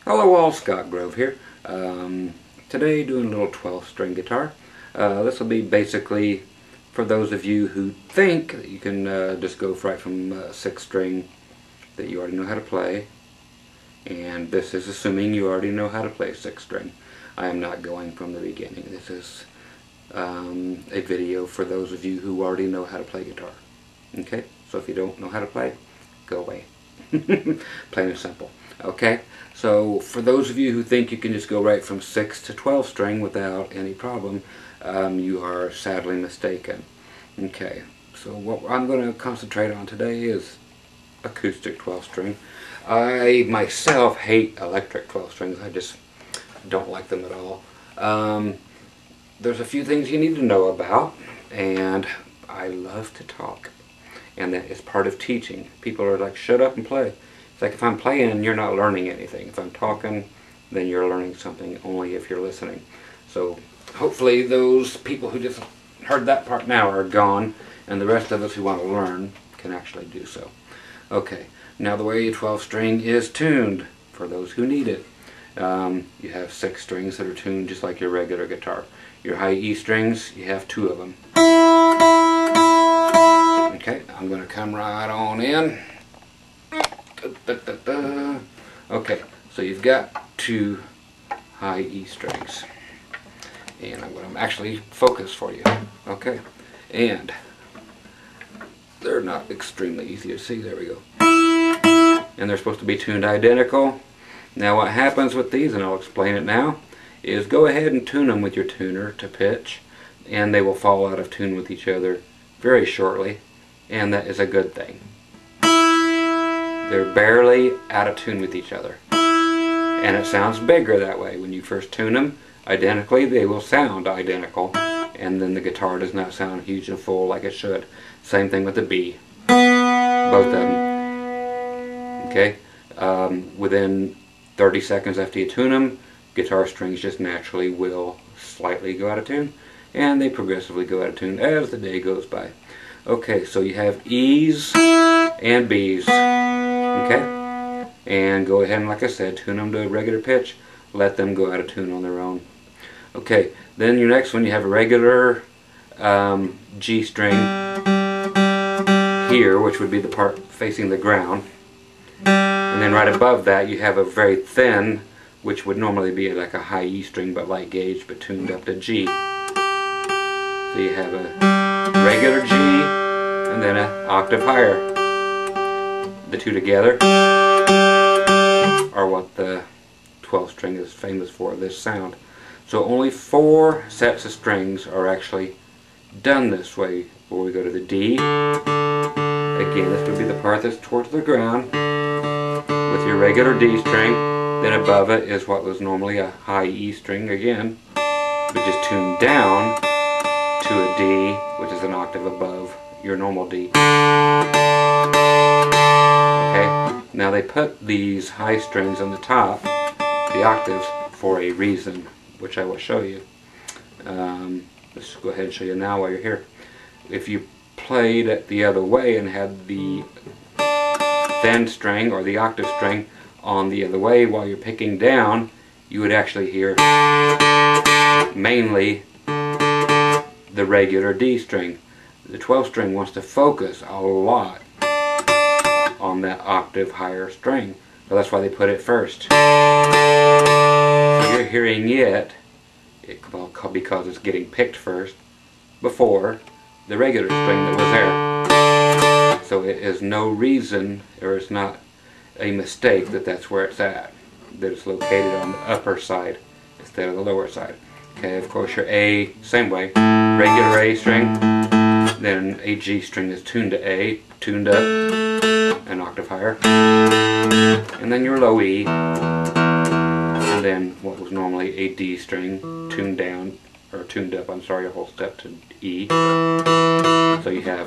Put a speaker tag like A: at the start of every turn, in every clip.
A: Hello all, Scott Grove here. Today doing a little 12th string guitar. This will be basically for those of you who think that you can just go right from 6th string that you already know how to play. And this is assuming you already know how to play 6th string. I am not going from the beginning. This is a video for those of you who already know how to play guitar. Okay? So if you don't know how to play, go away. Plain and simple. Okay? So for those of you who think you can just go right from 6th to 12th string without any problem, you are sadly mistaken. Okay, so what I'm going to concentrate on today is acoustic 12th string. I myself hate electric 12th strings. I just don't like them at all. There's a few things you need to know about, and I love to talk, and that is part of teaching. People are like, shut up and play. It's like if I'm playing, you're not learning anything. If I'm talking, then you're learning something only if you're listening. So hopefully those people who just heard that part now are gone, and the rest of us who want to learn can actually do so. Okay, now the way a 12th string is tuned, for those who need it. You have 6 strings that are tuned just like your regular guitar. Your high E strings, you have 2 of them. Okay, I'm going to come right on in. Okay, so you've got 2 high E strings, and I'm going to actually focus for you. Okay, and they're not extremely easy to see. There we go. And they're supposed to be tuned identical. Now what happens with these, and I'll explain it now, is go ahead and tune them with your tuner to pitch, and they will fall out of tune with each other very shortly, and that is a good thing. They're barely out of tune with each other, and it sounds bigger that way. When you first tune them identically, they will sound identical, and then the guitar does not sound huge and full like it should. Same thing with the B, both of them. Okay, within 30 seconds after you tune them, guitar strings just naturally will slightly go out of tune, and they progressively go out of tune as the day goes by. Okay, so you have E's and B's. Okay, and go ahead and, like I said, tune them to a regular pitch. Let them go out of tune on their own. Okay, then your next one, you have a regular G string here, which would be the part facing the ground. And then right above that, you have a very thin, which would normally be like a high E string, but light gauge, but tuned up to G. So you have a regular G, and then an octave higher. The two together are what the 12th string is famous for, this sound. So only 4 sets of strings are actually done this way. Before we go to the D, again this would be the part that's towards the ground with your regular D string. Then above it is what was normally a high E string again, but just tuned down to a D, which is an octave above your normal D. Now they put these high strings on the top, the octaves, for a reason, which I will show you. Let's go ahead and show you now while you're here. If you played it the other way and had the thin string or the octave string on the other way while you're picking down, you would actually hear mainly the regular D string. The 12th string wants to focus a lot on that octave higher string, so that's why they put it first. So you're hearing it because it's getting picked first before the regular string that was there. So it is no reason, or it's not a mistake, that that's where it's at, that it's located on the upper side instead of the lower side. Okay, of course your A, same way, regular A string, then a G string is tuned to A, tuned up an octave higher, and then your low E, and then what was normally a D string tuned down, or tuned up, I'm sorry, a whole step to E. So you have,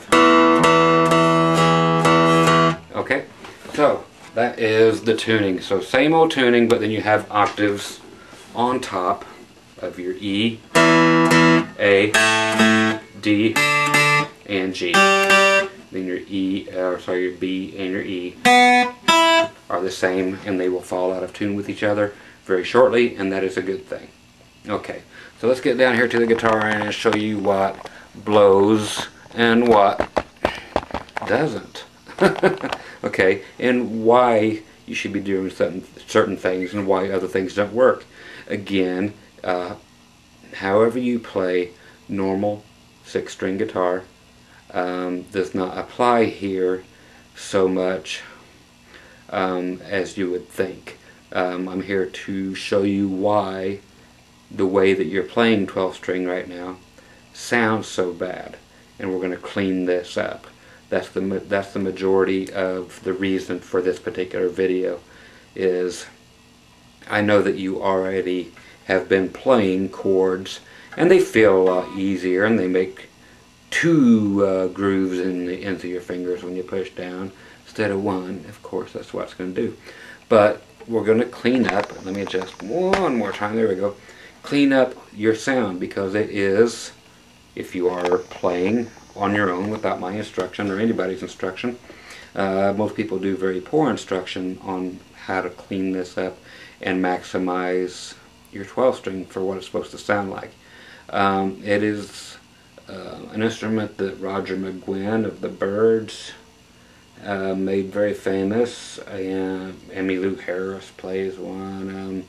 A: okay, so that is the tuning. So same old tuning, but then you have octaves on top of your E, A, D, and G. Then your E, your B and your E. are the same, and they will fall out of tune with each other very shortly, and that is a good thing. Okay, so let's get down here to the guitar and show you what blows and what doesn't. Okay, and why you should be doing certain things and why other things don't work. Again, however you play normal 6-string guitar does not apply here so much as you would think. I'm here to show you why the way that you're playing 12-string right now sounds so bad, and we're going to clean this up. That's the majority of the reason for this particular video. Is I know that you already have been playing chords and they feel a lot easier, and they make 2 grooves in the ends of your fingers when you push down instead of 1. Of course, that's what it's going to do. But we're going to clean up. Let me adjust one more time. There we go. Clean up your sound, because it is, if you are playing on your own without my instruction or anybody's instruction, most people do very poor instruction on how to clean this up and maximize your 12-string for what it's supposed to sound like. It is an instrument that Roger McGuinn of the Byrds made very famous, and Emmylou Harris plays one.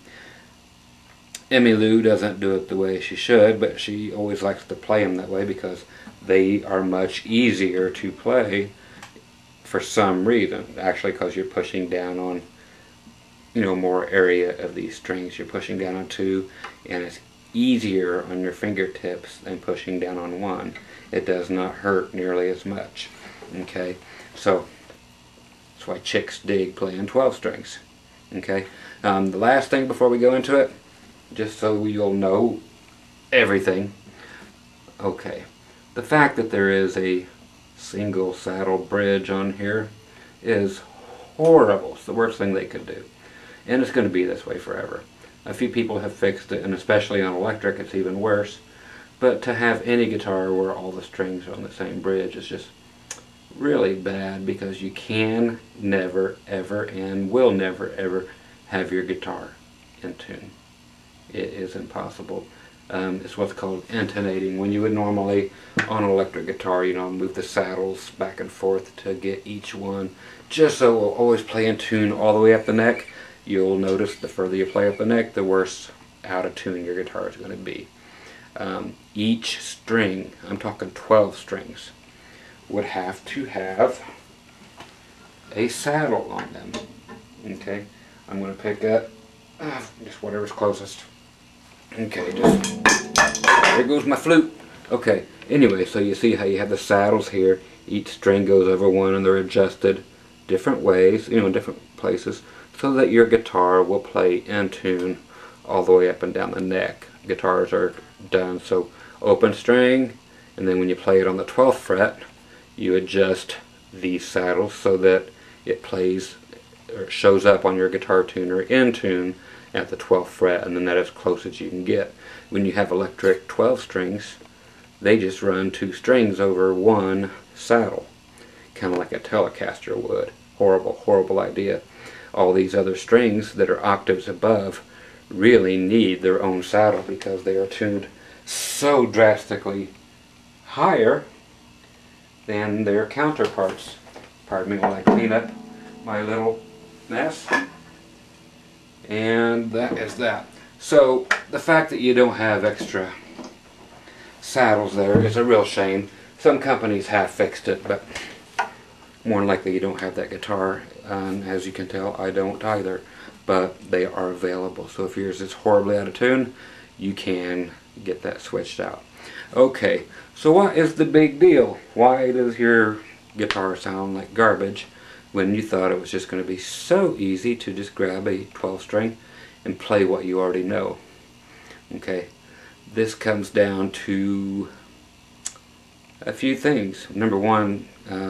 A: Emmylou doesn't do it the way she should, but she always likes to play them that way because they are much easier to play for some reason. Actually, because you're pushing down on, you know, more area of these strings. You're pushing down on 2, and it's easier on your fingertips than pushing down on 1. It does not hurt nearly as much. Okay, so that's why chicks dig playing 12 strings. Okay, the last thing before we go into it, just so you'll know everything. Okay, the fact that there is a single saddle bridge on here is horrible. It's the worst thing they could do, and it's going to be this way forever. A few people have fixed it, and especially on electric it's even worse. But to have any guitar where all the strings are on the same bridge is just really bad, because you can never ever and will never ever have your guitar in tune. It is impossible. It's what's called intonating. When you would normally, on an electric guitar, you know, move the saddles back and forth to get each one just so it will always play in tune all the way up the neck. You'll notice the further you play up the neck, the worse out of tune your guitar is going to be. Each string, I'm talking 12 strings, would have to have a saddle on them. Okay, I'm going to pick up just whatever's closest. Okay, just there goes my flute. Okay, anyway, so you see how you have the saddles here. Each string goes over one, and they're adjusted different ways, you know, in different places, so that your guitar will play in tune all the way up and down the neck. Guitars are done so open string, and then when you play it on the 12th fret, you adjust these saddles so that it plays or shows up on your guitar tuner in tune at the 12th fret, and then that as close as you can get. When you have electric 12 strings, they just run 2 strings over one saddle, kind of like a Telecaster would. Horrible, horrible idea. All these other strings that are octaves above really need their own saddle, because they are tuned so drastically higher than their counterparts. Pardon me while I clean up my little mess. And that is that. So the fact that you don't have extra saddles there is a real shame. Some companies have fixed it, but more than likely you don't have that guitar. As you can tell, I don't either, but they are available. So if yours is horribly out of tune, you can get that switched out. Okay, so what is the big deal? Why does your guitar sound like garbage when you thought it was just going to be so easy to just grab a 12 string and play what you already know? Okay, this comes down to a few things. Number one,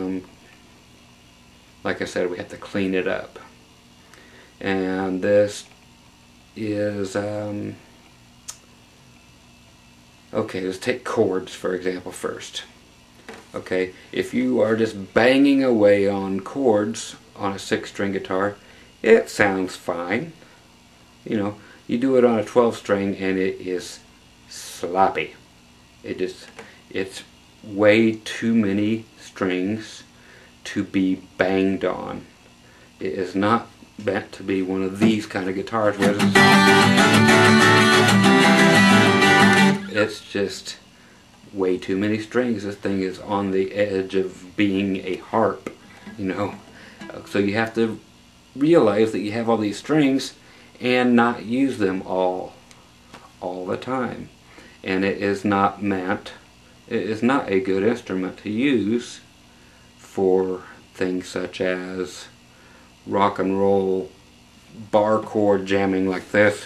A: like I said, we have to clean it up. And this is, okay, let's take chords for example first. Okay, if you are just banging away on chords on a 6-string guitar, it sounds fine. You know, you do it on a 12 string and it is sloppy. It's way too many strings to be banged on. It is not meant to be one of these kind of guitars where it's just way too many strings. This thing is on the edge of being a harp, you know. So you have to realize that you have all these strings and not use them all the time. And it is not a good instrument to use for things such as rock and roll bar chord jamming like this.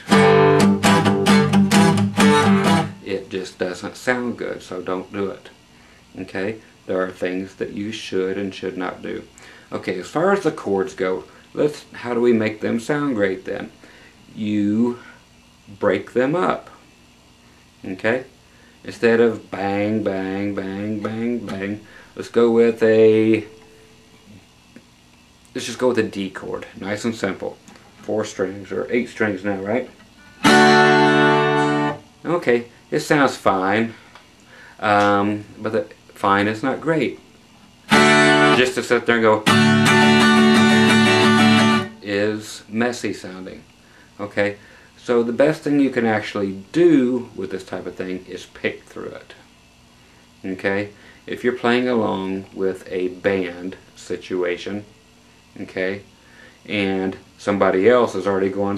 A: It just doesn't sound good, so don't do it. Okay? There are things that you should and should not do. Okay, as far as the chords go, how do we make them sound great then? You break them up. Okay? Instead of bang, bang, bang, bang, bang, let's just go with a D chord. Nice and simple. 4 strings, or 8 strings now, right? Okay, it sounds fine. But fine is not great. Just to sit there and go is messy sounding. Okay? So the best thing you can actually do with this type of thing is pick through it. Okay? If you're playing along with a band situation, okay, and somebody else is already going,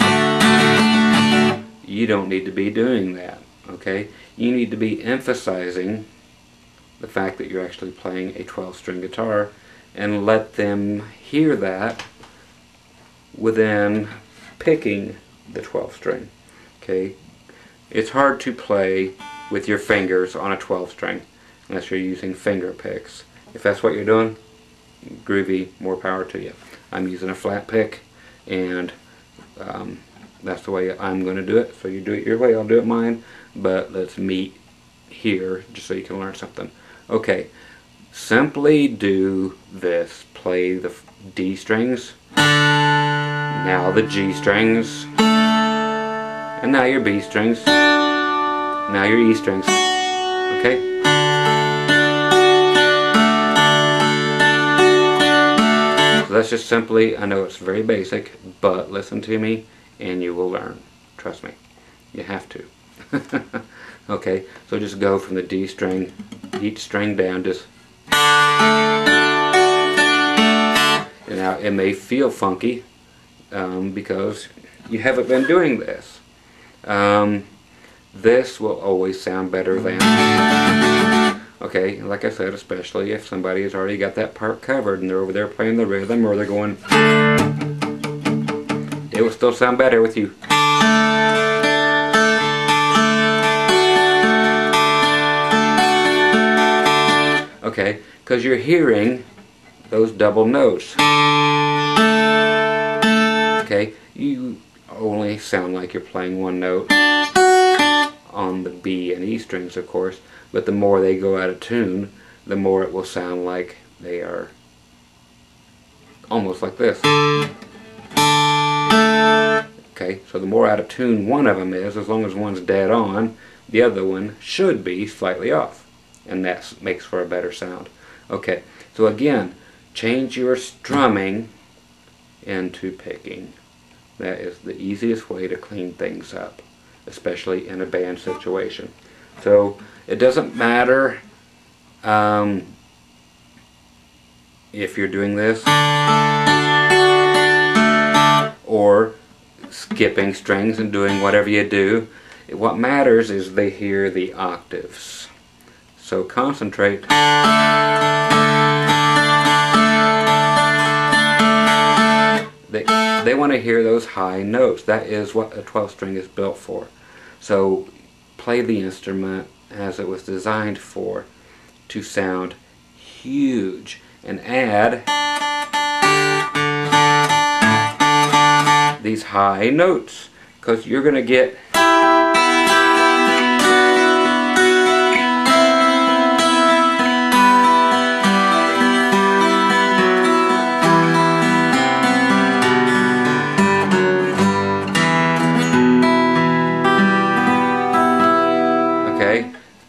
A: you don't need to be doing that. Okay? You need to be emphasizing the fact that you're actually playing a 12-string guitar and let them hear that within picking the 12th string. Okay, it's hard to play with your fingers on a 12 string unless you're using finger picks. If that's what you're doing, groovy, more power to you. I'm using a flat pick, and that's the way I'm going to do it. So you do it your way, I'll do it mine, but let's meet here just so you can learn something. Okay, simply do this. Play the D strings, now the G strings, and now your B strings, now your E strings. Okay? So that's just simply, I know it's very basic, but listen to me and you will learn. Trust me. You have to. Okay, so just go from the D string, each string down, just. And now it may feel funky because you haven't been doing this. This will always sound better than. Okay, like I said, especially if somebody has already got that part covered and they're over there playing the rhythm, or they're going, it will still sound better with you. Okay, because you're hearing those double notes. Okay, you only sound like you're playing one note on the B and E strings, of course, but the more they go out of tune, the more it will sound like they are almost like this. Okay, so the more out of tune one of them is, as long as one's dead on, the other one should be slightly off. And that makes for a better sound. Okay, so again, change your strumming into picking. That is the easiest way to clean things up, especially in a band situation. So it doesn't matter if you're doing this or skipping strings and doing whatever you do. What matters is they hear the octaves. So concentrate. They want to hear those high notes. That is what a 12 string is built for. So play the instrument as it was designed for, to sound huge, and add these high notes, because you're going to get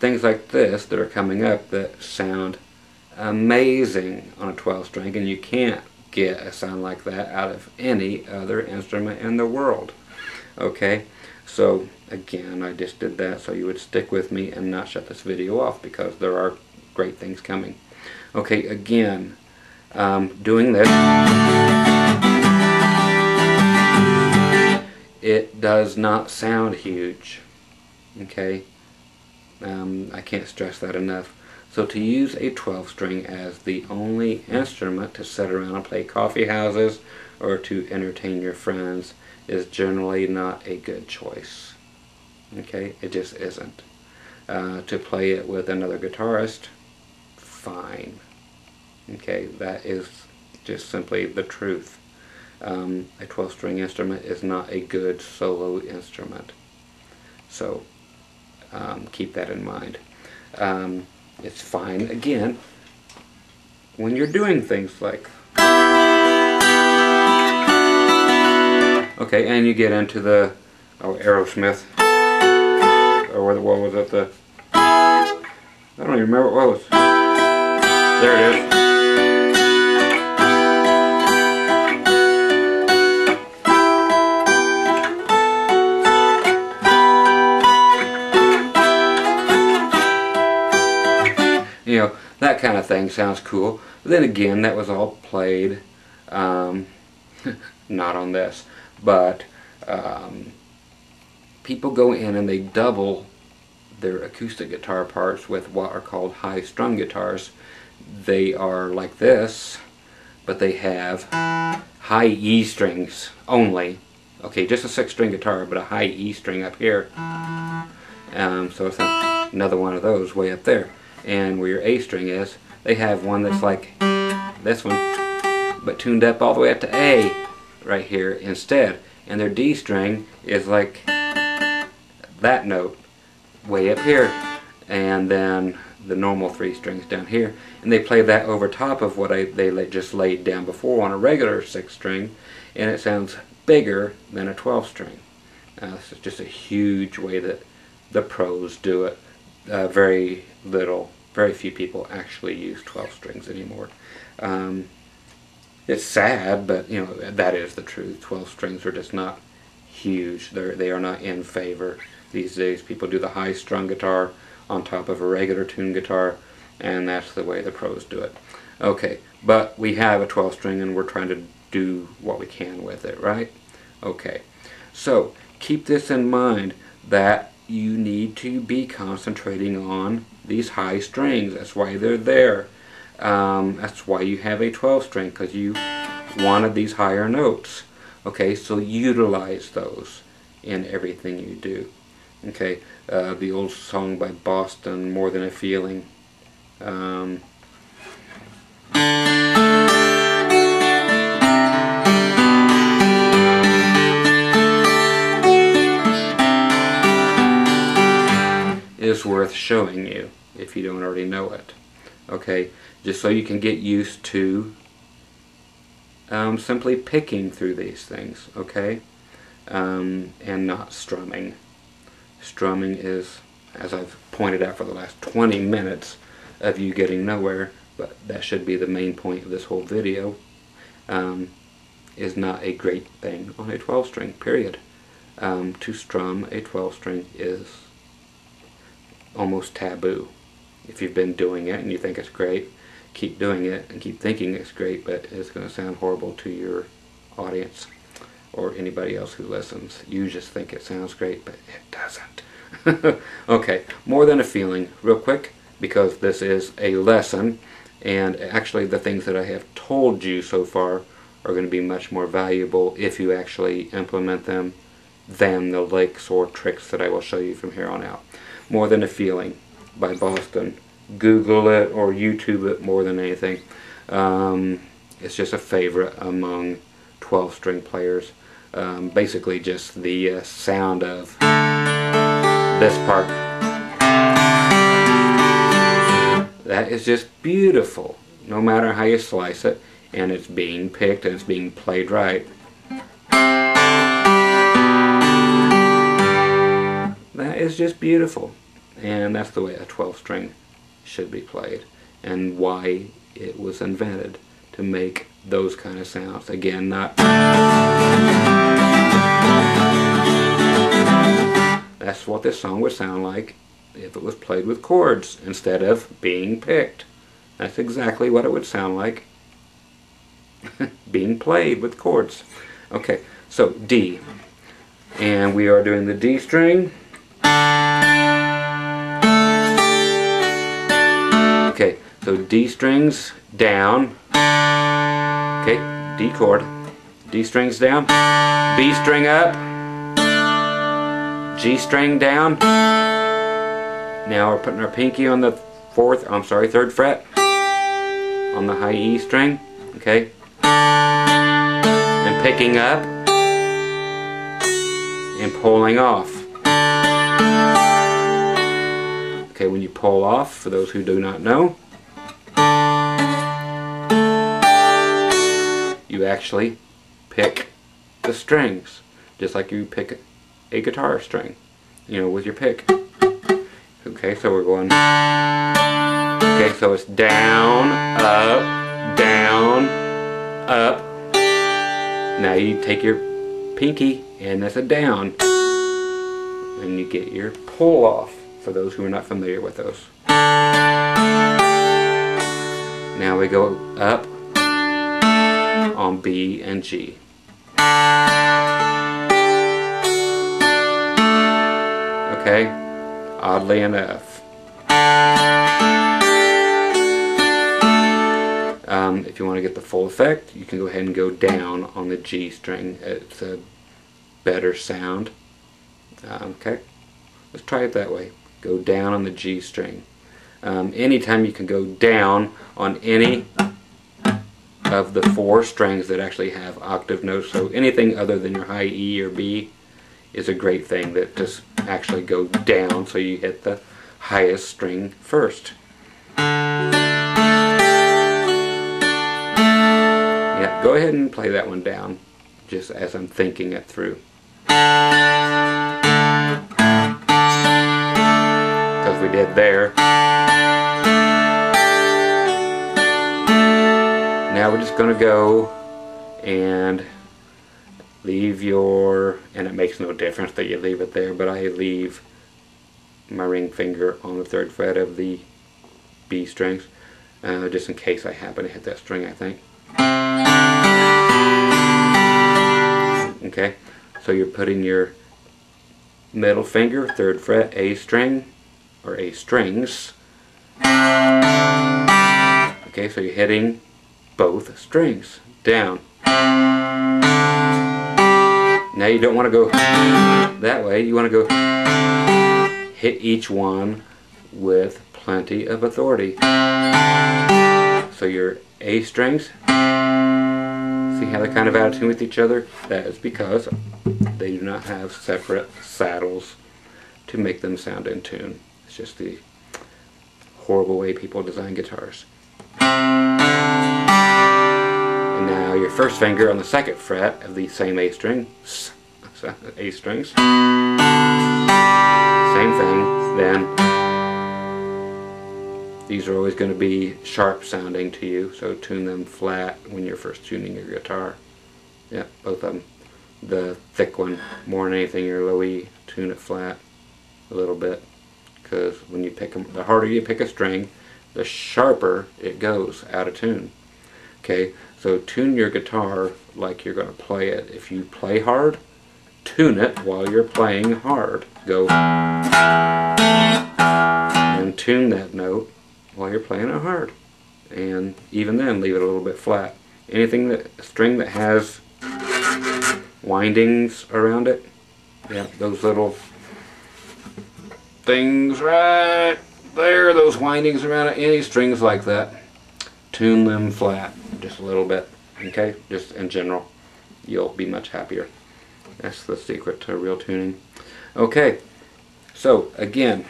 A: things like this that are coming up that sound amazing on a 12 string, and you can't get a sound like that out of any other instrument in the world. Okay, so again, I just did that so you would stick with me and not shut this video off, because there are great things coming. Okay, again, doing this, it does not sound huge. Okay, I can't stress that enough. So to use a 12 string as the only instrument to sit around and play coffee houses or to entertain your friends is generally not a good choice. Okay, it just isn't. To play it with another guitarist, fine. Okay, that is just simply the truth. A 12 string instrument is not a good solo instrument. So keep that in mind. It's fine, again, when you're doing things like, okay, and you get into the Aerosmith, or what was it, I don't even remember what it was. There it is. You know, that kind of thing sounds cool. But then again, that was all played, not on this, but people go in and they double their acoustic guitar parts with what are called high-strung guitars. They are like this, but they have high E strings only. Okay, just a 6-string guitar, but a high E string up here. So it's another one of those way up there. And where your A string is, they have one that's like this one, but tuned up all the way up to A right here instead. And their D string is like that note way up here, and then the normal 3 strings down here. And they play that over top of what they just laid down before on a regular 6 string, and it sounds bigger than a 12 string. This is just a huge way that the pros do it. Very few people actually use 12 strings anymore. It's sad, but you know, that is the truth. 12 strings are just not huge. They are not in favor these days. People do the high-strung guitar on top of a regular tuned guitar, and that's the way the pros do it. Okay, but we have a 12 string and we're trying to do what we can with it, right? Okay, so keep this in mind, that you need to be concentrating on these high strings. That's why they're there. That's why you have a 12 string, because you wanted these higher notes. Okay, so utilize those in everything you do. Okay, the old song by Boston, More Than a Feeling. Is worth showing you if you don't already know it. Okay, just so you can get used to simply picking through these things, okay, and not strumming. Strumming is, as I've pointed out for the last 20 minutes of you getting nowhere, but that should be the main point of this whole video, is not a great thing on a 12 string, period. To strum a 12 string is almost taboo. If you've been doing it and you think it's great, keep doing it and keep thinking it's great, but it's going to sound horrible to your audience or anybody else who listens. You just think it sounds great, but it doesn't. Okay, More Than a Feeling, real quick, because this is a lesson, and actually the things that I have told you so far are going to be much more valuable if you actually implement them than the licks or tricks that I will show you from here on out. More Than a Feeling by Boston. Google it or YouTube it more than anything. It's just a favorite among 12-string players. Basically just the sound of this part. That is just beautiful, no matter how you slice it, and it's being picked and it's being played right. That is just beautiful. And that's the way a 12 string should be played, and why it was invented, to make those kind of sounds. Again, not... That's what this song would sound like if it was played with chords instead of being picked. That's exactly what it would sound like being played with chords. Okay, so D. And we are doing the D string. Okay, so D strings down. Okay, D chord. D strings down. B string up. G string down. Now we're putting our pinky on the third fret on the high E string. Okay, and picking up and pulling off. Okay, when you pull off, for those who do not know, you actually pick the strings, just like you pick a guitar string, you know, with your pick. Okay, so we're going... Okay, so it's down, up. Now you take your pinky, and that's a down. And you get your pull off, for those who are not familiar with those. Now we go up on B and G. Okay, oddly enough. If you want to get the full effect, you can go ahead and go down on the G string. It's a better sound. Okay, let's try it that way. Go down on the G string. Anytime you can go down on any of the 4 strings that actually have octave notes, so anything other than your high E or B is a great thing, that just actually go down, so you hit the highest string first. Yeah, go ahead and play that one down, just as I'm thinking it through. Because we did there. Now we're just going to go and leave your, and it makes no difference that you leave it there, but I leave my ring finger on the 3rd fret of the B strings, just in case I happen to hit that string, I think. Okay, so you're putting your middle finger, 3rd fret, A string, or A strings. Okay, so you're hitting both strings down. Now you don't want to go that way, you want to go hit each one with plenty of authority. So your A strings, see how they're kind of out of tune with each other? That is because they do not have separate saddles to make them sound in tune. It's just the horrible way people design guitars. And now your 1st finger on the 2nd fret of the same A string, A strings, same thing. Then these are always going to be sharp sounding to you, so tune them flat when you're first tuning your guitar. Yeah, both of them. The thick one, more than anything, your low E, tune it flat a little bit, because when you pick them, the harder you pick a string, the sharper it goes out of tune. Okay, so tune your guitar like you're going to play it. If you play hard, tune it while you're playing hard. Go and tune that note while you're playing it hard, and even then leave it a little bit flat. Anything that, a string that has windings around it, yeah, those little things right there, those windings around it, any strings like that, tune them flat just a little bit. Okay, just in general, you'll be much happier. That's the secret to real tuning. Okay, so again,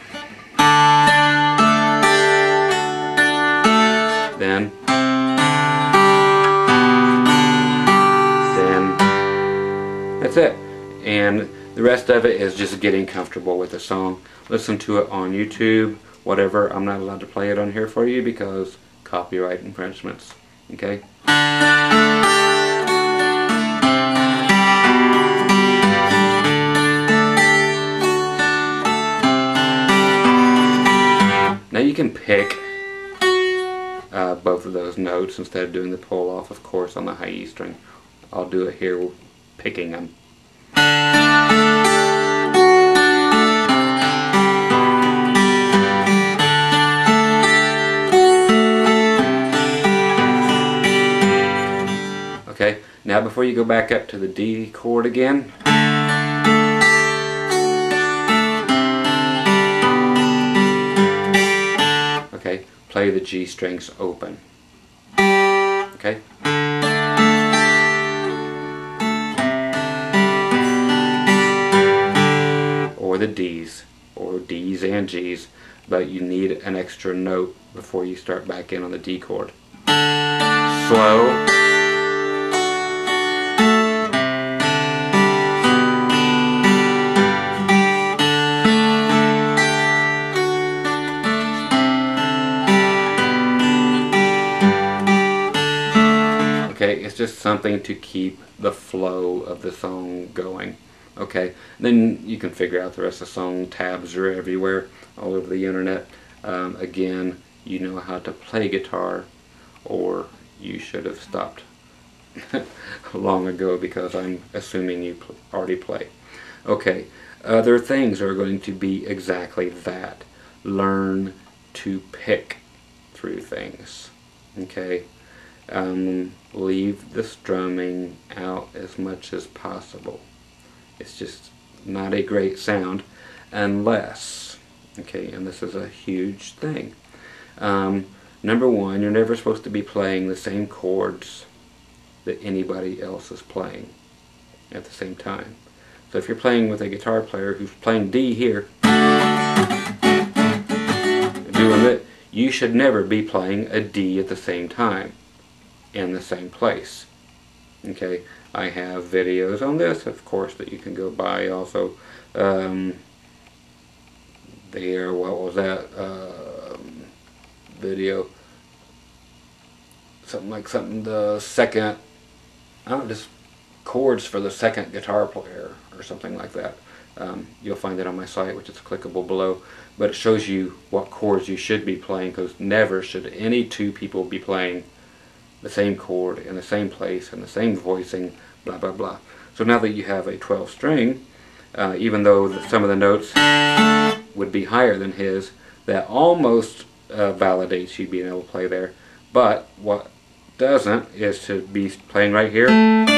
A: then that's it. And The rest of it is just getting comfortable with the song. Listen to it on YouTube, whatever. I'm not allowed to play it on here for you because copyright infringements. Okay? Now you can pick both of those notes instead of doing the pull off, of course, on the high E string. I'll do it here picking them. Okay, now before you go back up to the D chord again, okay, play the G strings open. Okay? Or the D's, or D's and G's, but you need an extra note before you start back in on the D chord. Slow. Okay, it's just something to keep the flow of the song going. Okay, then you can figure out the rest of the song. Tabs are everywhere, all over the internet. Again, you know how to play guitar, or you should have stopped long ago because I'm assuming you already play. Okay, other things are going to be exactly that. Learn to pick through things. Okay. Leave the strumming out as much as possible. It's just not a great sound unless, okay, and this is a huge thing. Number one, you're never supposed to be playing the same chords that anybody else is playing at the same time. So if you're playing with a guitar player who's playing D here, doing it, you should never be playing a D at the same time in the same place. Okay, I have videos on this, of course, that you can go buy also. There, what was that video? Something the second, I don't know, just chords for the second guitar player or something like that. You'll find it on my site, which is clickable below, but it shows you what chords you should be playing, because never should any two people be playing the same chord in the same place and the same voicing, blah blah blah. So now that you have a 12 string, even though some of the notes would be higher than his, that almost validates you being able to play there. But what doesn't is to be playing right here.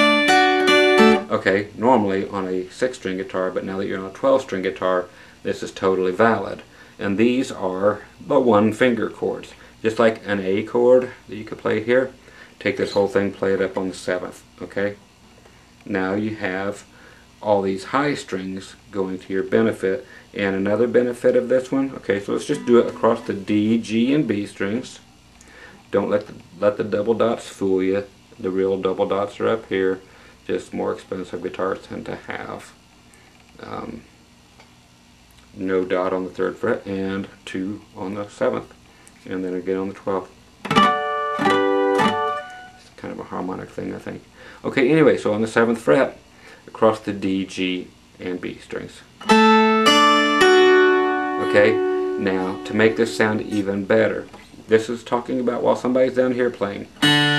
A: Okay, normally on a 6-string guitar, but now that you're on a 12-string guitar, this is totally valid. And these are the one-finger chords. Just like an A chord that you could play here, take this whole thing, play it up on the 7th, okay? Now you have all these high strings going to your benefit. And another benefit of this one, okay, so let's just do it across the D, G, and B strings. Don't let the double dots fool you. The real double dots are up here. Just more expensive guitars tend to have. No dot on the 3rd fret and 2 on the 7th. And then again on the 12th. It's kind of a harmonic thing, I think. Okay, anyway, so on the 7th fret, across the D, G, and B strings. Okay, now to make this sound even better, this is talking about while somebody's down here playing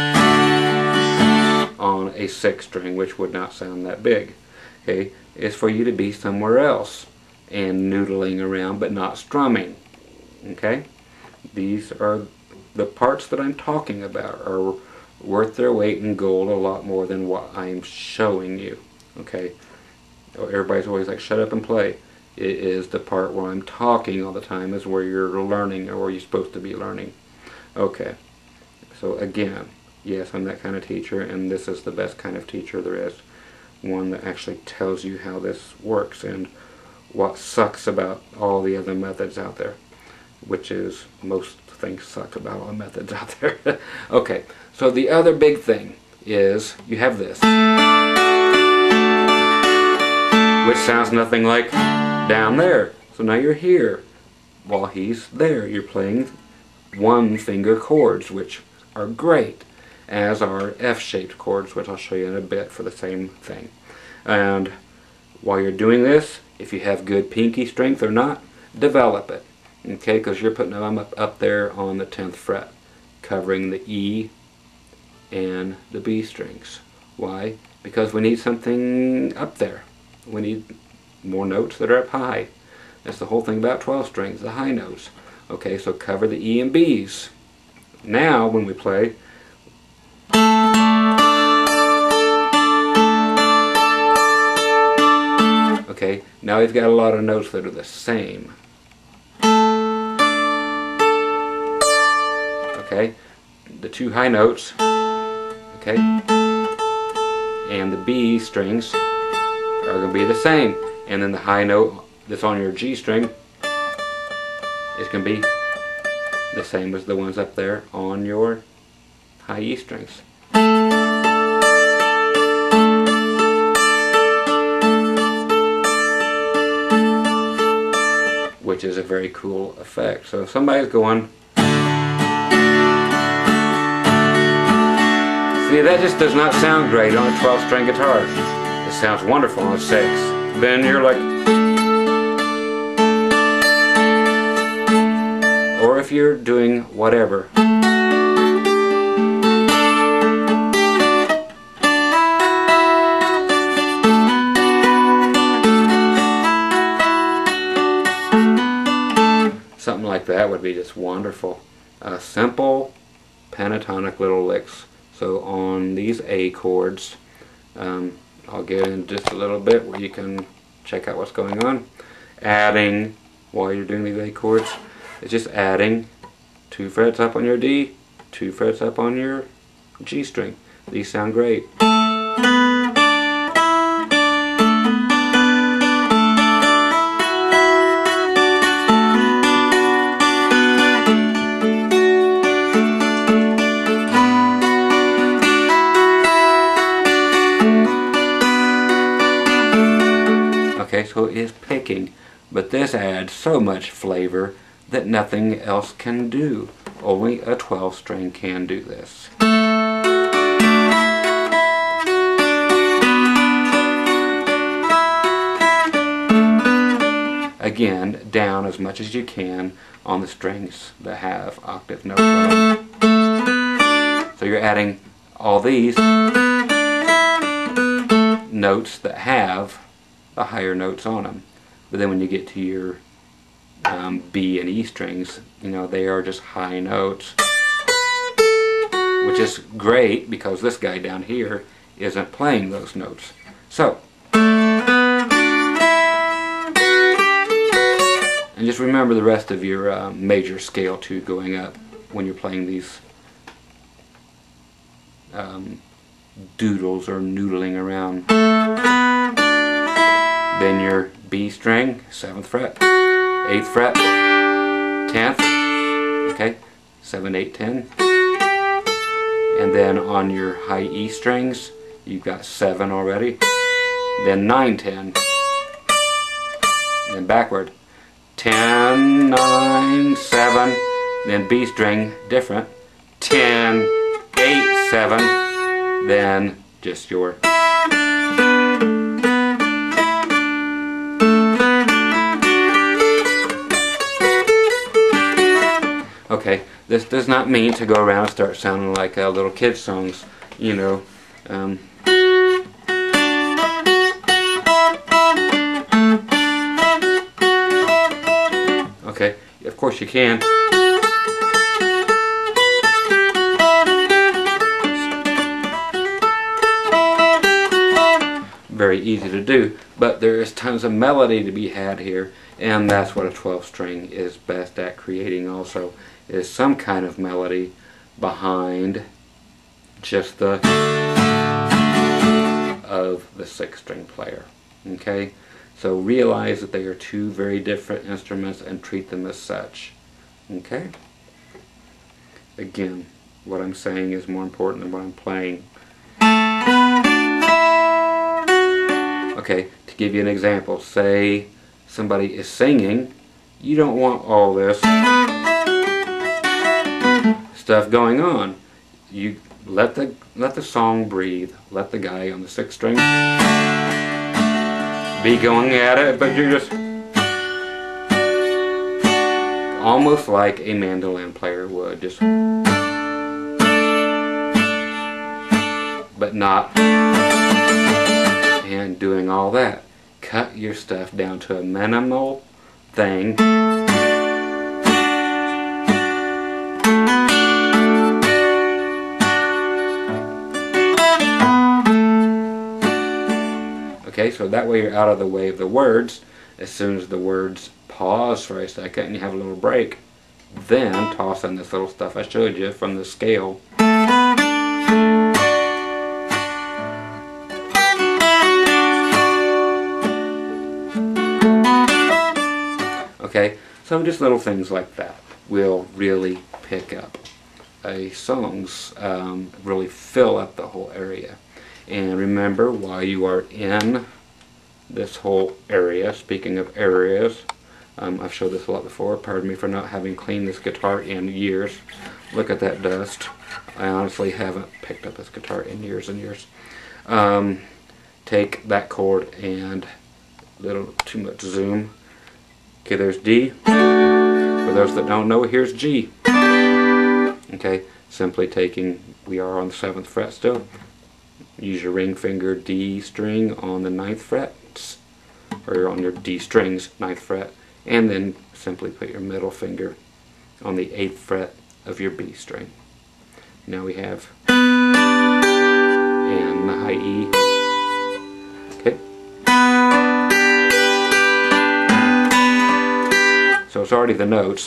A: on a 6-string, which would not sound that big. Okay, is for you to be somewhere else and noodling around but not strumming. Okay, these are the parts that I'm talking about are worth their weight in gold, a lot more than what I'm showing you. Okay, everybody's always like, shut up and play. It is the part where I'm talking all the time is where you're learning, or where you're supposed to be learning. Okay, so again, yes, I'm that kind of teacher, and this is the best kind of teacher there is. One that actually tells you how this works and what sucks about all the other methods out there, which is most things suck about all the methods out there. Okay, so the other big thing is you have this, which sounds nothing like down there. So now you're here while he's there. You're playing one finger chords, which are great, as are F-shaped chords, which I'll show you in a bit for the same thing. And while you're doing this, if you have good pinky strength or not, develop it. Okay, because you're putting them up there on the 10th fret, covering the E and the B strings. Why? Because we need something up there. We need more notes that are up high. That's the whole thing about 12 strings, the high notes. Okay, so cover the E and B's. Now, when we play, okay, now we've got a lot of notes that are the same. Okay, the two high notes, okay, and the B strings are going to be the same. And then the high note that's on your G string is going to be the same as the ones up there on your high E strings. Which is a very cool effect. So if somebody's going, see, that just does not sound great on a 12-string guitar. It sounds wonderful on a 6. Then you're like, or if you're doing whatever. Something like that would be just wonderful. Simple pentatonic little licks. So on these A chords, I'll get in just a little bit where you can check out what's going on. Adding, while you're doing these A chords, it's just adding 2 frets up on your D, 2 frets up on your G string. These sound great. Okay, so it is picking, but this adds so much flavor that nothing else can do. Only a 12-string can do this. Again, down as much as you can on the strings that have octave notes on them. So you're adding all these notes that have the higher notes on them. But then when you get to your B and E strings, you know, they are just high notes, which is great because this guy down here isn't playing those notes. So, and just remember the rest of your major scale too going up when you're playing these doodles or noodling around. Then your B string, 7th fret, 8th fret, 10th, okay, 7, 8, 10. And then on your high E strings, you've got 7 already, then 9, 10, then backward, 10, 9, 7, then B string, different, 10, 8, 7, then just your okay, this does not mean to go around and start sounding like little kids' songs, you know. Okay, of course you can. Very easy to do, but there is tons of melody to be had here, and that's what a 12-string is best at creating also, is some kind of melody behind just the of the 6-string player. Okay, so realize that they are two very different instruments and treat them as such. Okay, again, what I'm saying is more important than what I'm playing. Okay, to give you an example. Say somebody is singing. You don't want all this stuff going on. You let the song breathe. Let the guy on the 6th string be going at it, but you're just almost like a mandolin player would, just, but not, and doing all that. Cut your stuff down to a minimal thing. Okay, so that way you're out of the way of the words. As soon as the words pause for a second and you have a little break, then toss in this little stuff I showed you from the scale. Okay, so just little things like that will really pick up a song's, really fill up the whole area. And remember, while you are in this whole area, speaking of areas, I've showed this a lot before, pardon me for not having cleaned this guitar in years. Look at that dust. I honestly haven't picked up this guitar in years and years. Take that chord and a little too much zoom. Okay, there's D. For those that don't know, here's G. Okay, simply taking, we are on the 7th fret still. Use your ring finger D string on the 9th fret, or on your D strings 9th fret, and then simply put your middle finger on the 8th fret of your B string. Now we have and the high E. Okay. So it's already the notes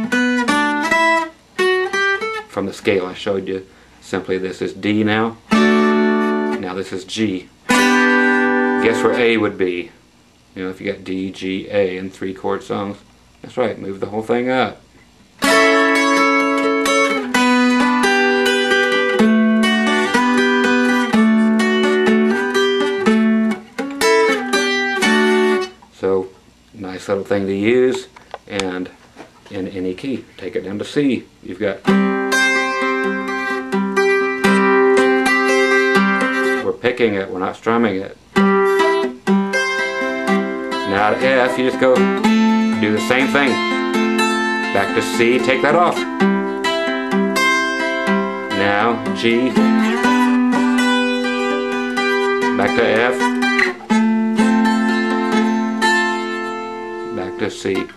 A: from the scale I showed you. Simply this is D now. Now this is G. Guess where A would be? You know, if you got D, G, A in 3-chord songs. That's right, move the whole thing up. So, nice little thing to use, and in any key. Take it down to C. You've got, we're picking it, we're not strumming it. Now to F, you just go do the same thing. Back to C, take that off. Now G, back to F, back to C.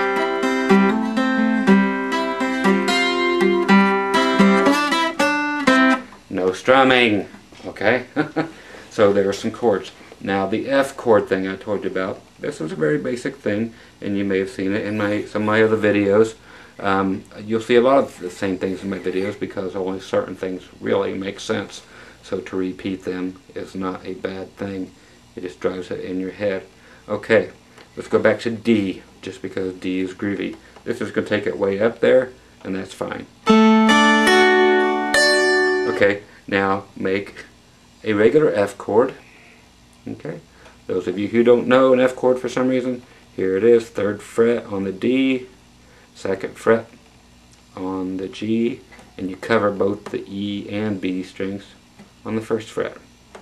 A: No strumming, okay? So there are some chords. Now the F chord thing I told you about, this is a very basic thing, and you may have seen it in some of my other videos. You'll see a lot of the same things in my videos because only certain things really make sense. So to repeat them is not a bad thing. It just drives it in your head. Okay, let's go back to D, just because D is groovy. This is going to take it way up there, and that's fine. Okay, now make a regular F chord. Okay, those of you who don't know an F chord for some reason, here it is, 3rd fret on the D, 2nd fret on the G, and you cover both the E and B strings on the 1st fret.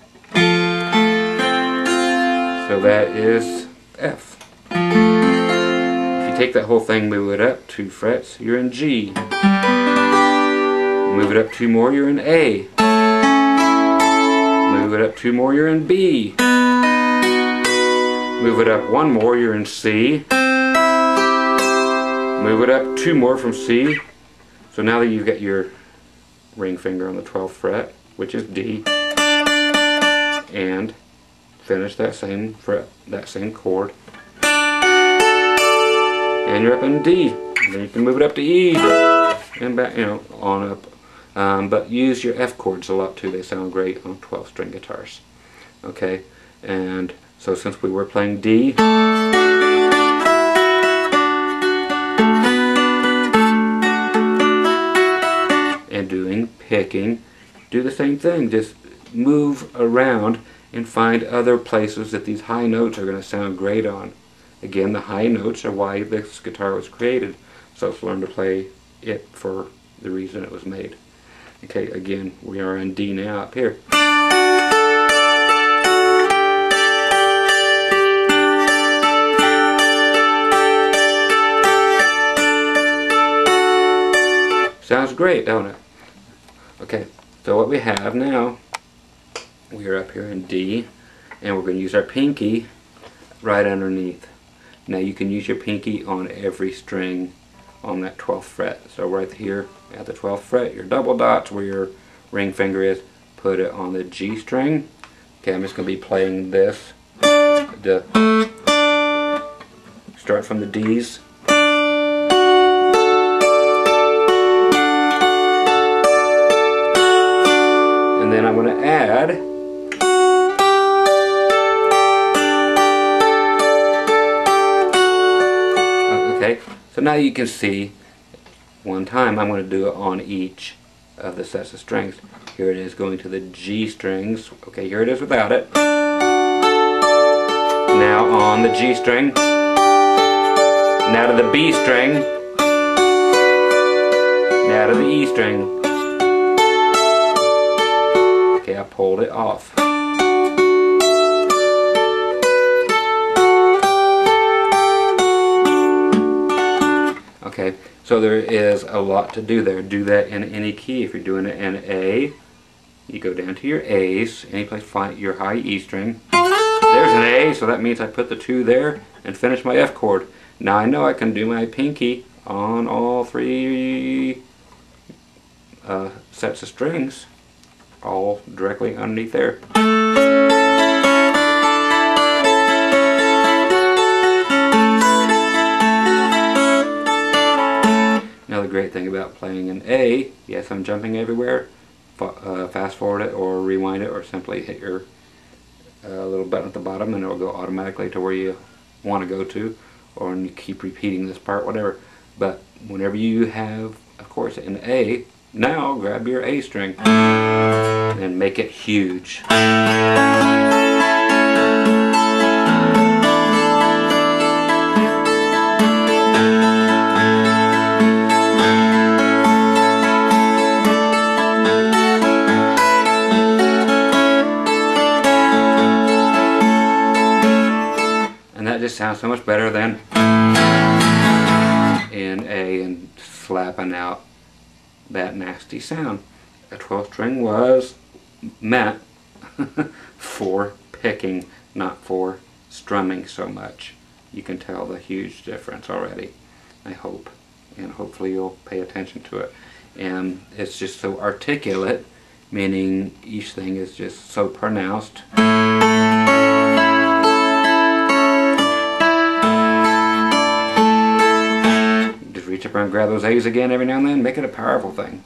A: So that is F. If you take that whole thing, move it up 2 frets, you're in G. Move it up 2 more, you're in A. Move it up 2 more, you're in B. Move it up 1 more, you're in C. Move it up 2 more from C. So now that you've got your ring finger on the 12th fret, which is D, and finish that same fret, that same chord, and you're up in D. And then you can move it up to E, and back, you know, on up. But use your F chords a lot too. They sound great on 12-string guitars. Okay, and so since we were playing D, and doing picking, do the same thing. Just move around and find other places that these high notes are going to sound great on. Again, the high notes are why this guitar was created. So let's learn to play it for the reason it was made. Okay, again, we are in D now up here. Sounds great, don't it? Okay, so what we have now, we are up here in D, and we're going to use our pinky right underneath. Now you can use your pinky on every string on that 12th fret. So right here at the 12th fret, your double dots where your ring finger is, put it on the G string. Okay, I'm just going to be playing this. Start from the D's. And then I'm going to add okay, so now you can see one time I'm going to do it on each of the sets of strings. Here it is going to the G strings. Okay, here it is without it. Now on the G string. Now to the B string. Now to the E string. Okay, I pulled it off. Okay, so there is a lot to do there. Do that in any key. If you're doing it in A, you go down to your A's, any place, find your high E string. There's an A, so that means I put the 2 there and finish my F chord. Now I know I can do my pinky on all 3 sets of strings, all directly underneath there. Now the great thing about playing an A, yes, I'm jumping everywhere, fast forward it or rewind it or simply hit your little button at the bottom and it'll go automatically to where you want to go to, or you keep repeating this part, whatever. But whenever you have, of course, an A, now grab your A string and make it huge. And that just sounds so much better than in A and slapping out that nasty sound. A 12th string was meant for picking, not for strumming so much. You can tell the huge difference already, I hope, and hopefully you'll pay attention to it. And it's just so articulate, meaning each thing is just so pronounced. Just reach up and grab those A's again every now and then, make it a powerful thing.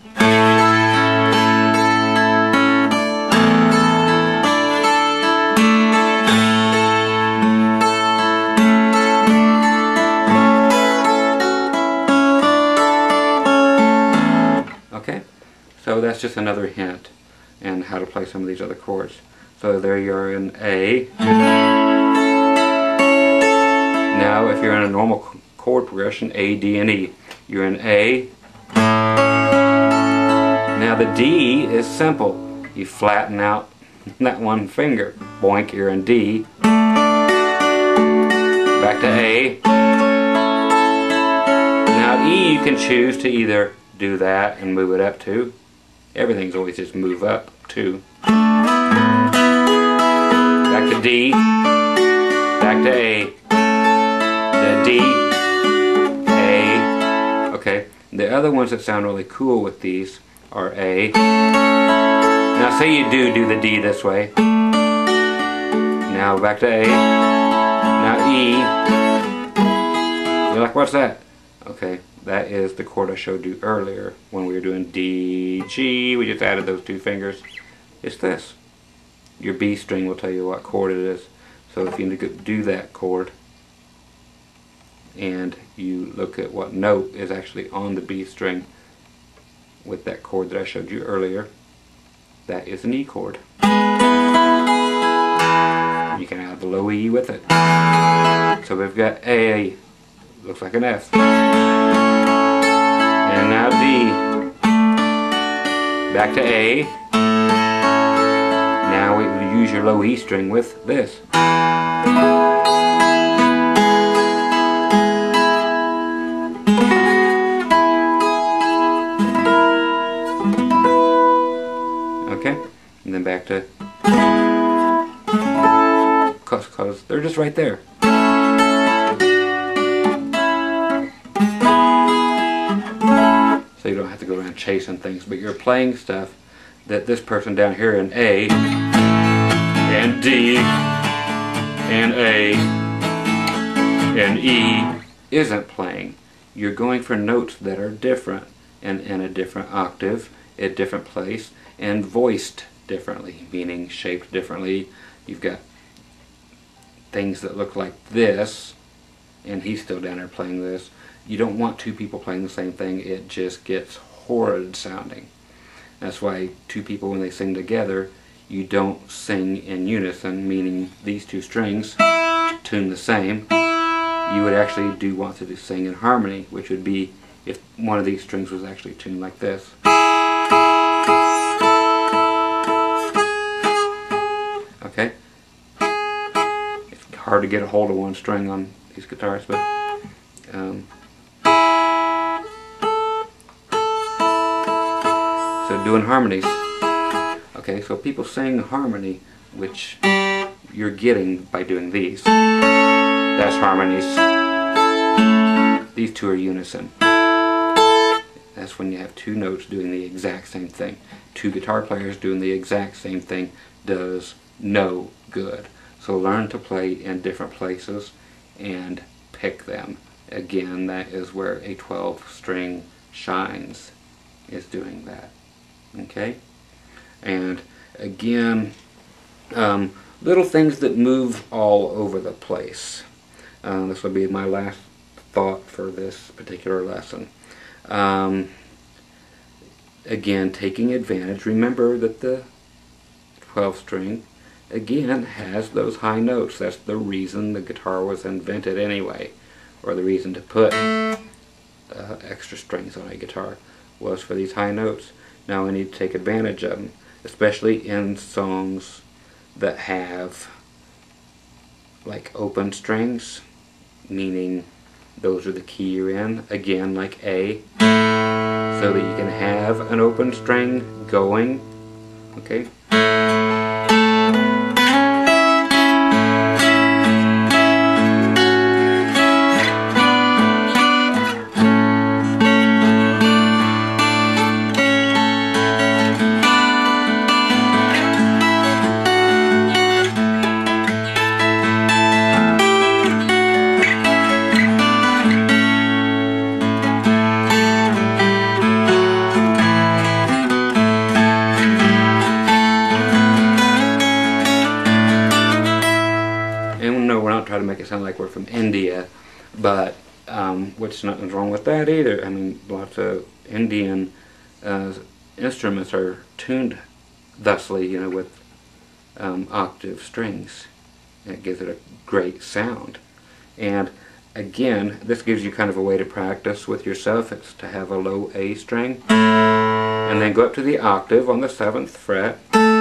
A: Okay, so that's just another hint in how to play some of these other chords. So there you are in A. Now if you're in a normal chord progression, A, D, and E, you're in A. Now the D is simple. You flatten out that one finger. Boink, you're in D. Back to A. Now E, you can choose to either do that and move it up to. Everything's always just move up to. Back to D. Back to A. To D. A. Okay. The other ones that sound really cool with these are A. Now say you do the D this way. Now back to A. Now E. You're like, what's that? Okay, that is the chord I showed you earlier when we were doing D, G. We just added those 2 fingers. It's this. Your B string will tell you what chord it is. So if you do that chord and you look at what note is actually on the B string with that chord that I showed you earlier, that is an E chord. You can add the low E with it. So we've got A, looks like an F. And now D. Back to A. Now we use your low E string with this. Okay, and then back to, cause they're just right there. So you don't have to go around chasing things, but you're playing stuff that this person down here in A and D and A and E isn't playing. You're going for notes that are different and in a different octave, a different place, and voiced differently, meaning shaped differently. You've got things that look like this, and he's still down there playing this. You don't want two people playing the same thing. It just gets horrid sounding. That's why two people, when they sing together, you don't sing in unison, meaning these two strings tune the same. You would actually do want to sing in harmony, which would be if one of these strings was actually tuned like this. Okay? It's hard to get a hold of one string on these guitars, but so doing harmonies. Okay, so people sing harmony, which you're getting by doing these. That's harmonies. These two are unison. That's when you have two notes doing the exact same thing. Two guitar players doing the exact same thing does no good. So learn to play in different places and pick them. Again, that is where a 12-string shines, is doing that. Okay? And again, little things that move all over the place. This will be my last thought for this particular lesson. Again, taking advantage. Remember that the 12-string, again, has those high notes. That's the reason the guitar was invented anyway, or the reason to put extra strings on a guitar was for these high notes. Now we need to take advantage of them, especially in songs that have like open strings, meaning those are the key you're in, again like A, so that you can have an open string going. Okay? Try to make it sound like we're from India, but which nothing's wrong with that either. I mean, lots of Indian instruments are tuned thusly, you know, with octave strings. And it gives it a great sound. And again, this gives you kind of a way to practice with yourself. It's to have a low A string and then go up to the octave on the 7th fret.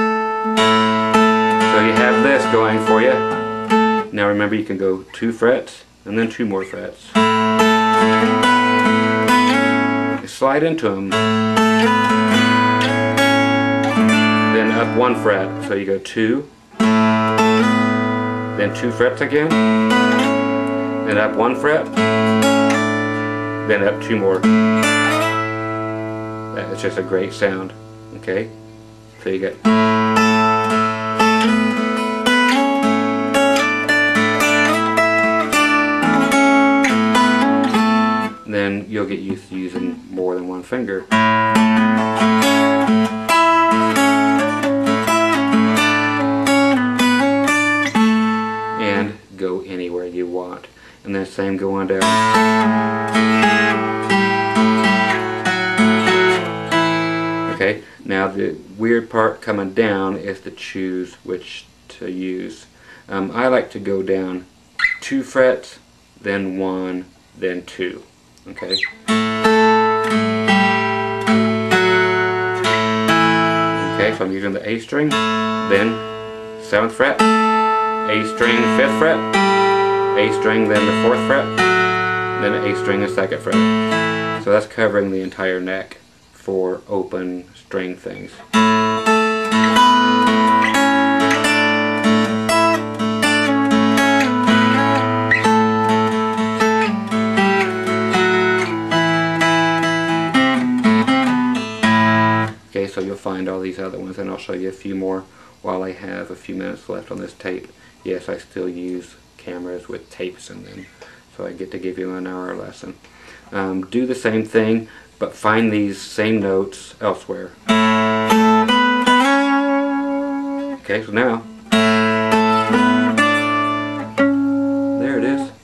A: So you have this going for you. Now remember, you can go 2 frets and then 2 more frets. You slide into them, then up 1 fret. So you go 2, then 2 frets again, then up 1 fret, then up 2 more. That's just a great sound. Okay, so you get. Then you'll get used to using more than one finger. And go anywhere you want. And then same go on down. Okay, now the weird part coming down is to choose which to use. I like to go down 2 frets, then 1, then 2. Okay. Okay, so I'm using the A string, then 7th fret, A string 5th fret, A string then the 4th fret, then A string the 2nd fret. So that's covering the entire neck for open string things. Okay, so you'll find all these other ones, and I'll show you a few more while I have a few minutes left on this tape. Yes, I still use cameras with tapes in them, so I get to give you an hour lesson. Do the same thing, but find these same notes elsewhere. Okay, so now, there it is.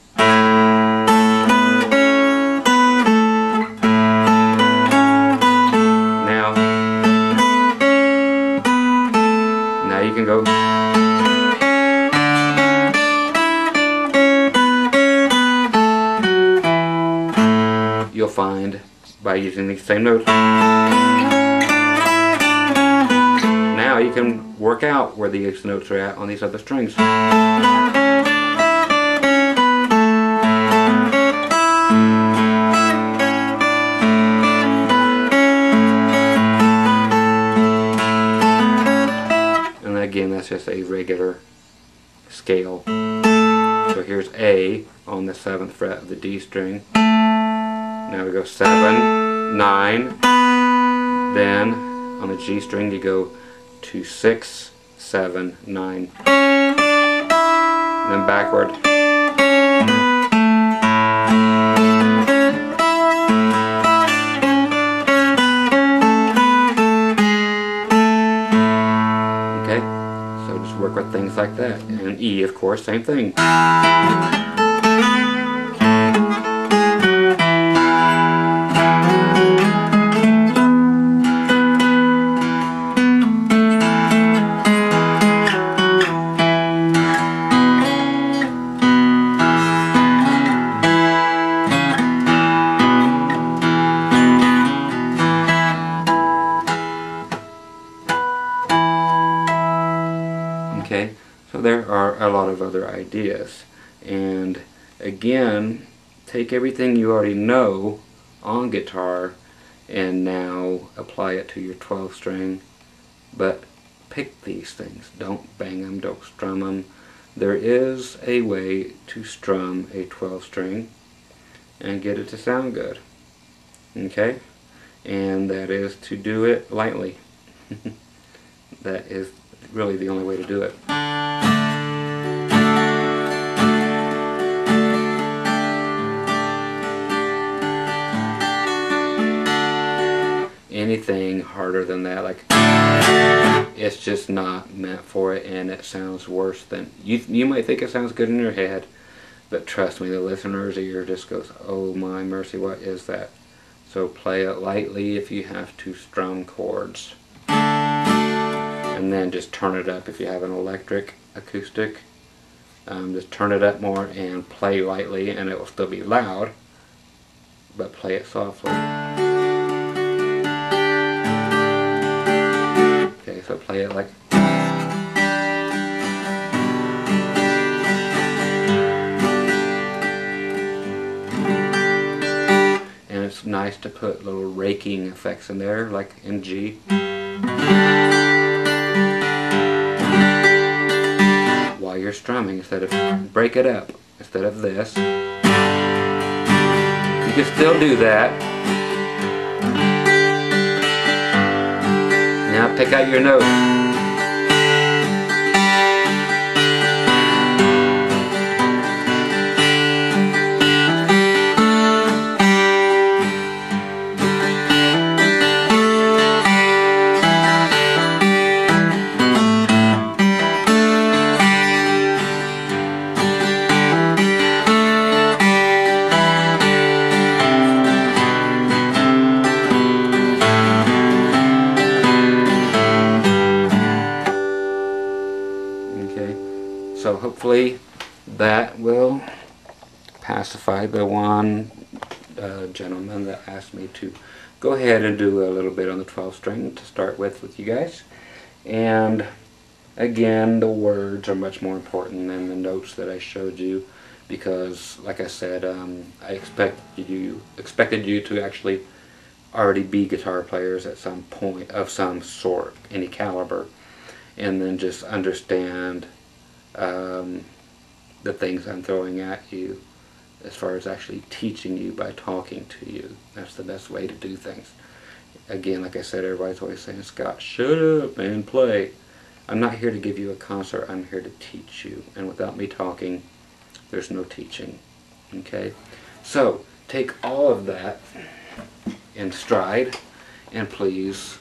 A: Now you can go. You'll find by using these same notes. Now you can work out where these notes are at on these other strings. And again, that's just a regular scale. So here's A on the 7th fret of the D string. Now we go 7, 9, then on the G string you go to 6, 7, 9, and then backward. Okay, so just work with things like that. And E, of course, same thing. Okay, so there are a lot of other ideas, and again, take everything you already know on guitar and now apply it to your 12 string, but pick these things. Don't bang them, don't strum them. There is a way to strum a 12 string and get it to sound good, okay, and that is to do it lightly. That is really the only way to do it. Anything harder than that, like, it's just not meant for it, and it sounds worse than you might think it sounds good in your head, but trust me, the listener's ear just goes, oh my mercy, what is that? So play it lightly if you have to strum chords. And then just turn it up if you have an electric acoustic. Just turn it up more and play lightly, and it will still be loud, but play it softly. Okay, so play it like. And it's nice to put little raking effects in there, like in G. While you're strumming, instead of break it up, instead of this. You can still do that. Now pick out your note. the one gentleman that asked me to go ahead and do a little bit on the 12 string to start with you guys. And again, the words are much more important than the notes that I showed you, because like I said, I expected you to actually already be guitar players at some point of some sort, any caliber, and then just understand the things I'm throwing at you as far as actually teaching you by talking to you. That's the best way to do things. Again, like I said, everybody's always saying, Scott, shut up and play. I'm not here to give you a concert, I'm here to teach you. And without me talking, there's no teaching. Okay? So, take all of that in stride, and please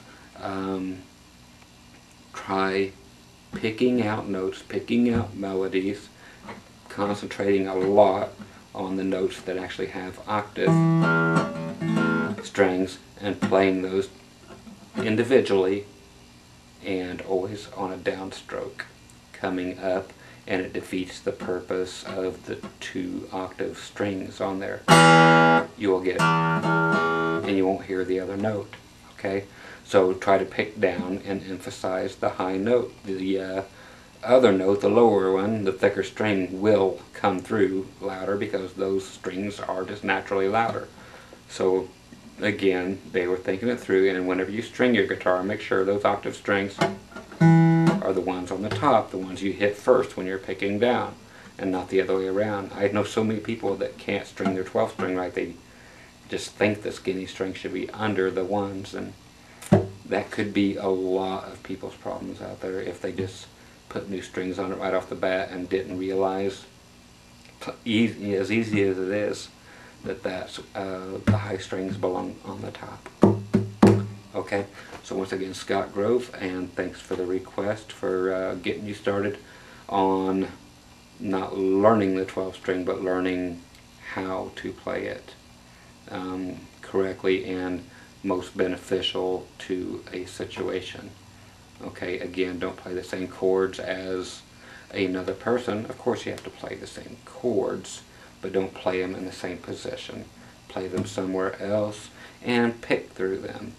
A: try picking out notes, picking out melodies, concentrating a lot on the notes that actually have octave strings, and playing those individually and always on a downstroke coming up, and it defeats the purpose of the 2 octave strings on there. You will get, and you won't hear the other note. Okay, so try to pick down and emphasize the high note. The other note, the lower one, the thicker string, will come through louder because those strings are just naturally louder. So again, they were thinking it through, and whenever you string your guitar, make sure those octave strings are the ones on the top, the ones you hit first when you're picking down, and not the other way around. I know so many people that can't string their 12 string right. They just think the skinny string should be under the ones, and that could be a lot of people's problems out there if they just put new strings on it right off the bat and didn't realize, as easy as it is, that the high strings belong on the top. Okay, so once again, Scott Grove, and thanks for the request for getting you started on not learning the 12 string, but learning how to play it correctly and most beneficial to a situation. Okay, again, don't play the same chords as another person. Of course you have to play the same chords, but don't play them in the same position. Play them somewhere else and pick through them.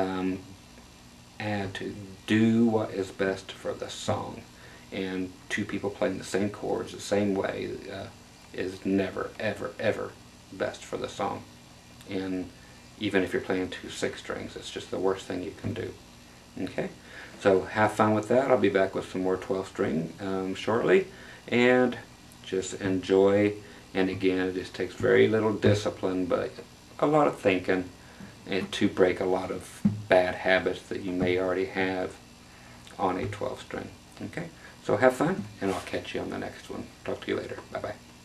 A: Add to do what is best for the song. And 2 people playing the same chords the same way is never, ever, ever best for the song. And even if you're playing 2 6 strings, it's just the worst thing you can do. Okay? So have fun with that. I'll be back with some more 12 string shortly. And just enjoy. And again, it just takes very little discipline, but a lot of thinking, and to break a lot of bad habits that you may already have on a 12 string. Okay? So have fun, and I'll catch you on the next one. Talk to you later. Bye-bye.